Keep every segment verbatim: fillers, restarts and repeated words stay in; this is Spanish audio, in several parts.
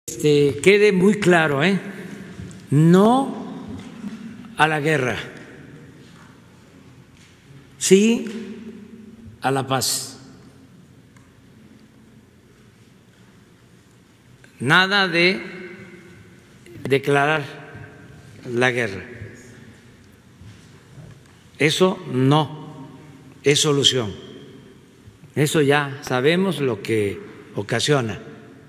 Este, quede muy claro, ¿eh? No a la guerra, sí a la paz. Nada de declarar la guerra. Eso no es solución. Eso ya sabemos lo que ocasiona.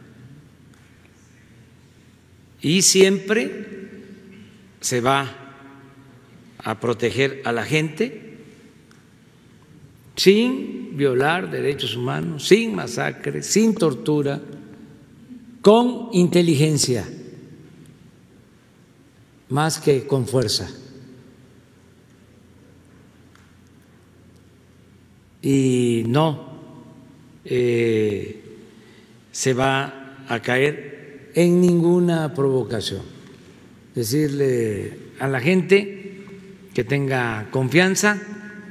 Y siempre se va a proteger a la gente sin violar derechos humanos, sin masacres, sin tortura, con inteligencia, más que con fuerza. Y no eh, se va a caer en ninguna provocación. Decirle a la gente que tenga confianza,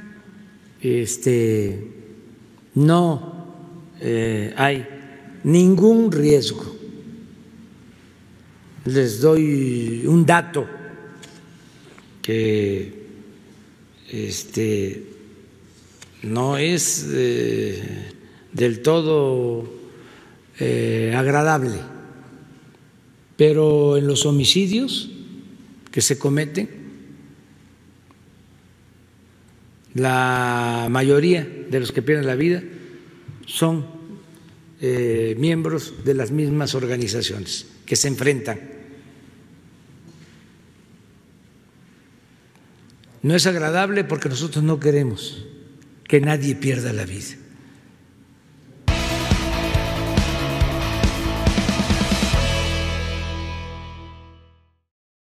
este, no eh, hay ningún riesgo. Les doy un dato que este, no es eh, del todo eh, agradable, pero en los homicidios que se cometen, la mayoría de los que pierden la vida son eh, miembros de las mismas organizaciones que se enfrentan. No es agradable porque nosotros no queremos que nadie pierda la vida.